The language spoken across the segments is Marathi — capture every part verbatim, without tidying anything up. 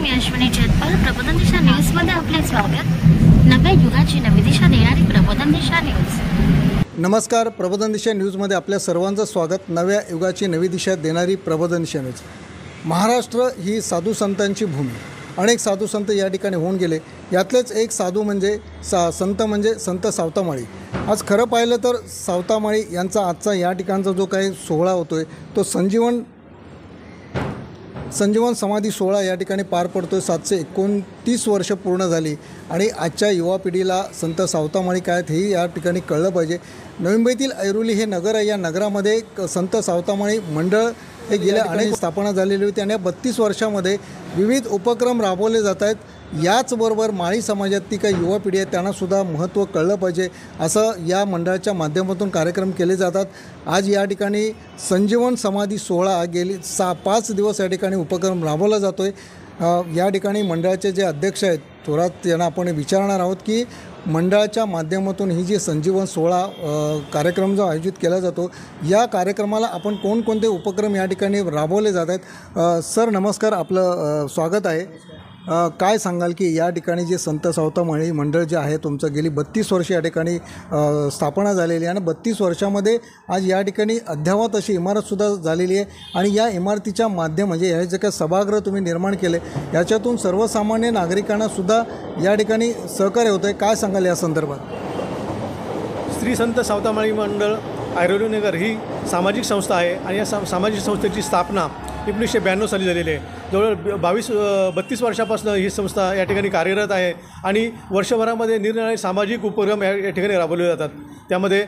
मी अश्विनी जयपाल. प्रबोधन दिशा न्यूज मध्ये आपले स्वागत. नव्या युगाची नवी दिशा देणारी प्रबोधन दिशा न्यूज. नमस्कार. प्रबोधन दिशा न्यूजमध्ये आपल्या सर्वांचं स्वागत. नव्या युगाची नवी दिशा देणारी प्रबोधन दिशा न्यूज. महाराष्ट्र ही साधू संतांची भूमी. अनेक साधू संत या ठिकाणी होऊन गेले. यातलेच एक साधू म्हणजे सा संत म्हणजे संत सावतामाळी. आज खरं पाहिलं तर सावतामाळी यांचा आजचा या ठिकाणचा जो काही सोहळा होतो आहे तो संजीवन संजीवन समाधी सोहळा या ठिकाणी पार पडतो आहे. सातशे एकोणतीस वर्ष पूर्ण झाली आणि आजच्या युवा पिढीला संत सावतामाळी काय आहेत हेही या ठिकाणी कळलं पाहिजे. नवी मुंबईतील ऐरोली हे नगर आहे. या नगरामध्ये संत सावतामाळी मंडळ हे गेल्या अनेक स्थापना झालेली होती आणि या बत्तीस वर्षामध्ये विविध उपक्रम राबवले जात आहेत. याचबरोबर माळी समाजातली काही युवा पिढी आहे त्यांनासुद्धा महत्त्व कळलं पाहिजे असं या मंडळाच्या माध्यमातून कार्यक्रम केले जातात. आज या ठिकाणी संजीवन समाधी सोहळा गेली सा पाच दिवस या ठिकाणी उपक्रम राबवला जातो आहे. या ठिकाणी मंडळाचे जे अध्यक्ष आहेत थोरात यांना आपण विचारणार आहोत की मंडळाच्या माध्यमातून ही जी संजीवन सोहळा कार्यक्रम जो आयोजित केला जातो या कार्यक्रमाला आपण कोणकोणते उपक्रम या ठिकाणी राबवले जात आहेत. सर नमस्कार, आपलं स्वागत आहे. काय सांगाल की या ठिकाणी जे संत सावतामाळी मंडळ जे आहे तुमचं गेली बत्तीस वर्ष या ठिकाणी स्थापना झालेली आहे आणि बत्तीस वर्षामध्ये आज या ठिकाणी अद्ययावत अशी इमारतसुद्धा झालेली आहे आणि या इमारतीच्या माध्यम म्हणजे हे जे काही सभागृह तुम्ही निर्माण केले याच्यातून सर्वसामान्य नागरिकांनासुद्धा या ठिकाणी सहकार्य होतं आहे. काय सांगाल या संदर्भात? श्री संत सावतामाळी मंडळ ऐरोली नगर ही सामाजिक संस्था आहे आणि या सा सामाजिक संस्थेची स्थापना एकोणीसशे ब्याण्णव साली झालेली आहे. जवळ बावीस बत्तीस वर्षापासून ही संस्था या ठिकाणी कार्यरत आहे आणि वर्षभरामध्ये निरनिराळे सामाजिक उपक्रम या ठिकाणी राबवले जातात. त्यामध्ये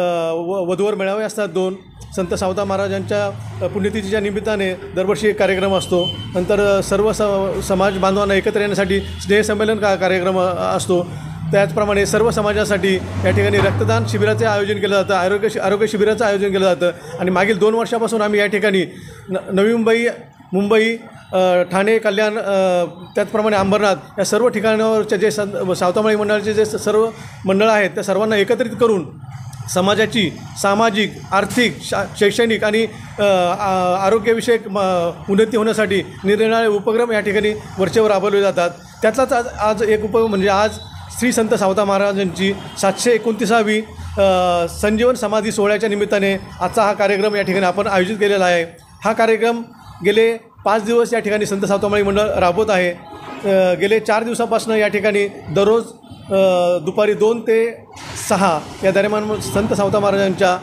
व वधूवर मेळावे असतात दोन. संत सावता महाराजांच्या पुण्यतिथीच्या निमित्ताने दरवर्षी एक कार्यक्रम असतो. नंतर सर्व स समाज बांधवांना एकत्र येण्यासाठी स्नेहसंमेलन का कार्यक्रम असतो. त्याचप्रमाणे सर्व समाजासाठी या ठिकाणी रक्तदान शिबिराचे आयोजन केलं जातं. आरोग्य शि आरोग्य शिबिराचं आयोजन केलं जातं आणि मागील दोन वर्षापासून आम्ही या ठिकाणी न नवी मुंबई मुंबई ठाणे कल्याण त्याचप्रमाणे अंबरनाथ या सर्व ठिकाणावरचे जे सं सावतामाळी मंडळाचे जे सर्व मंडळं आहेत त्या सर्वांना एकत्रित करून समाजाची सामाजिक आर्थिक शा शैक्षणिक आणि आरोग्यविषयक म उन्नती होण्यासाठी निरनिराळे उपक्रम या ठिकाणी वरचेवर राबवले जातात. त्यातलाच आज आज एक उपक्रम म्हणजे आज श्री संत सावता महाराजांची सातशे एकोणतीसावी संजीवन समाधी सोहळ्याच्या निमित्ताने आजचा हा कार्यक्रम या ठिकाणी आपण आयोजित केलेला आहे. हा कार्यक्रम गेले पाच दिवस या ठिकाणी संत सावतामाळी मंडळ राबवत आहे. गेले चार दिवसापासून या ठिकाणी दररोज दुपारी दोन ते सहा या दरम्यान संत सावता महाराजांच्या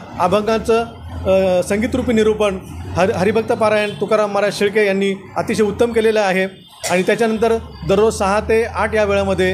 अभंगांचं संगीतरूपी निरूपण हर हरिभक्त पारायण तुकाराम महाराज शेळके यांनी अतिशय उत्तम केलेलं आहे आणि त्याच्यानंतर दररोज सहा ते आठ या वेळामध्ये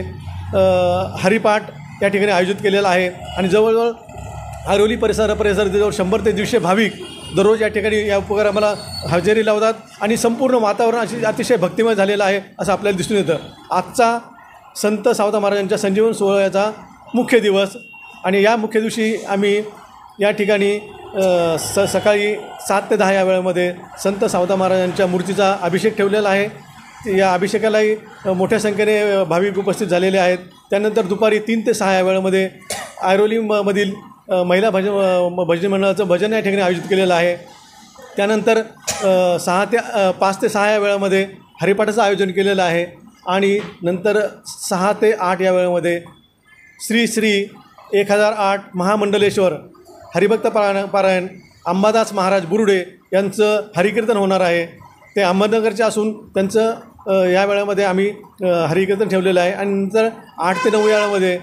हरिपाठ या ठिकाणी आयोजित केलेला आहे आणि जवळजवळ ऐरोली परिसर परिसर जवळ शंभर ते दीडशे भाविक दररोज या ठिकाणी या उपक्रमाला हजेरी लावतात आणि संपूर्ण वातावरण अशी अतिशय भक्तिमय झालेलं आहे असं आपल्याला दिसून येतं. आजचा संत सावता महाराजांच्या संजीवन सोहळ्याचा मुख्य दिवस आणि या मुख्य दिवशी आम्ही या ठिकाणी स सकाळी सात ते दहा या वेळामध्ये संत सावता महाराजांच्या मूर्तीचा अभिषेक ठेवलेला आहे. या अभिषेकालाही मोठ्या संख्येने भाविक उपस्थित झालेले आहेत. त्यानंतर दुपारी तीन ते सहा या वेळामध्ये ऐरोली म मधील महिला भजन भजन मंडळाचं भजन या ठिकाणी आयोजित केलेलं आहे. त्यानंतर सहा ते पाच ते सहा या वेळामध्ये हरिपाठाचं आयोजन केलेलं आहे आणि नंतर सहा ते आठ या वेळामध्ये श्री श्री एक हजार आठ महामंडलेश्वर हरिभक्त पारायण पारायण अंबादास महाराज बुरुडे यांचं हरिकीर्तन होणार आहे. ते अहमदनगरचे असून त्यांचं या वेळामध्ये आम्ही हरिकीर्तन ठेवलेलं आहे आणि नंतर आठ ते नऊ या वेळामध्ये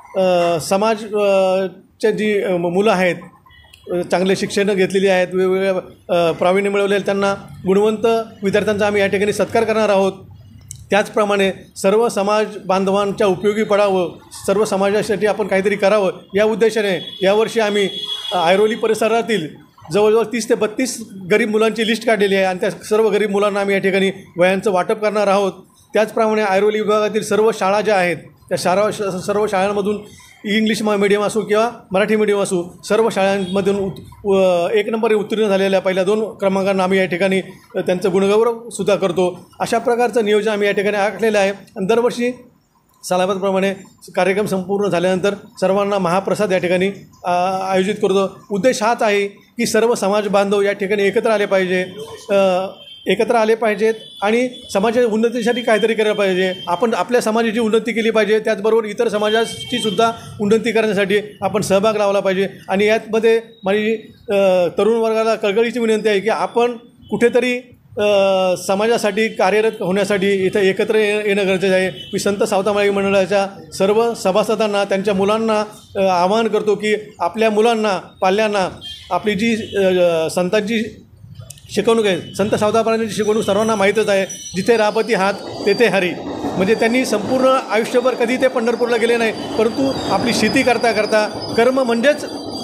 समाज च्या जी मुलं आहेत चांगले शिक्षण घेतलेली आहेत वेगवेगळ्या प्रावीण्य मिळवलेले त्यांना गुणवंत विद्यार्थ्यांचा आम्ही या ठिकाणी सत्कार करणार आहोत. त्याचप्रमाणे सर्व समाज बांधवांच्या उपयोगी पडावं, सर्व समाजासाठी आपण काहीतरी करावं या उद्देशाने यावर्षी आम्ही ऐरोली परिसरातील जवळजवळ तीस ते बत्तीस गरीब मुलांची लिस्ट काढलेली आहे आणि त्या सर्व गरीब मुलांना आम्ही या ठिकाणी वह्यांचं वाटप करणार आहोत. त्याचप्रमाणे ऐरोली विभागातील सर्व शाळा ज्या आहेत त्या शाळा सर्व शाळांमधून इंग्लिश मीडियम असो किंवा मराठी मीडियम असो सर्व शाळांमधून उत एक नंबर उत्तीर्ण झालेल्या पहिल्या दोन क्रमांकांना आम्ही या ठिकाणी त्यांचं गुणगौरवसुद्धा करतो. अशा प्रकारचं नियोजन आम्ही या ठिकाणी आखलेलं आहे आणि दरवर्षी सालाबादप्रमाणे कार्यक्रम संपूर्ण झाल्यानंतर सर्वांना महाप्रसाद या ठिकाणी आयोजित करतो. उद्देश हाच आहे की सर्व समाज बांधव या ठिकाणी एकत्र आले पाहिजे. एकत्र आले पाहिजेत आणि समाजाच्या उन्नतीसाठी काहीतरी करायला पाहिजे. आपण आपल्या समाजाची उन्नती केली पाहिजे, त्याचबरोबर इतर समाजाची सुद्धा उन्नती करण्यासाठी आपण सहभाग लावला पाहिजे. आणि यामध्ये माझी तरुण वर्गाला कळकळीची विनंती आहे की आपण कुठेतरी समाजासाठी कार्यरत होण्यासाठी इथं एकत्र ये येणं गरजेचं आहे. मी संत सावतामाळी मंडळाच्या सर्व सभासदांना, त्यांच्या मुलांना आवाहन करतो की आपल्या मुलांना, पाल्यांना आपली जी संतांची शिकवणूक आहे, संत सावतामाळींची शिकवणूक सर्वांना माहीतच आहे. जिथे रापती हात तेथे हरी. म्हणजे त्यांनी संपूर्ण आयुष्यभर कधी ते पंढरपूरला गेले नाही, परंतु आपली शेती करता करता कर्म म्हणजेच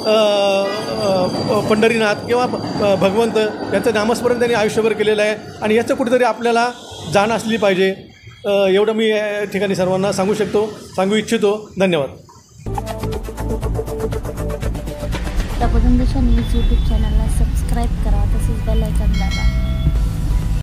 पंढरीनाथ किंवा भगवंत याचं नामस्मरण त्यांनी आयुष्यभर केलेलं आहे. आणि याचं कुठेतरी आपल्याला जाण असली पाहिजे. एवढं मी या ठिकाणी सर्वांना सांगू शकतो, सांगू इच्छितो. धन्यवाद. प्रबोधन दिशा न्यूज यूट्यूब चॅनलला सबस्क्राईब करा, तसेच बेल